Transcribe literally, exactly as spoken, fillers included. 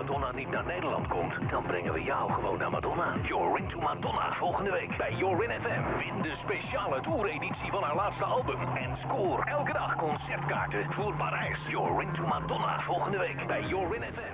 Madonna niet naar Nederland komt, dan brengen we jou gewoon naar Madonna. You're into Madonna volgende week bij You're in F M. Win de speciale toureditie van haar laatste album. En score elke dag concertkaarten voor Parijs. You're into Madonna volgende week bij You're in F M.